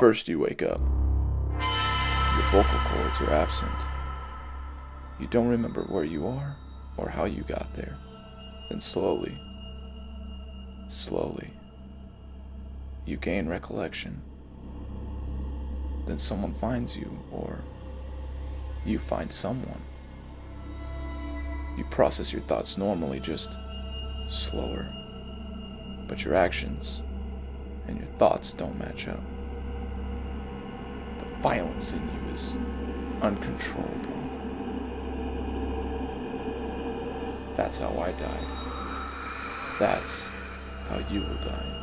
First you wake up. Your vocal cords are absent. You don't remember where you are or how you got there. Then slowly, you gain recollection. Then someone finds you, or you find someone. You process your thoughts normally, just slower. But your actions and your thoughts don't match up. The violence in you is uncontrollable. That's how I died. That's how you will die.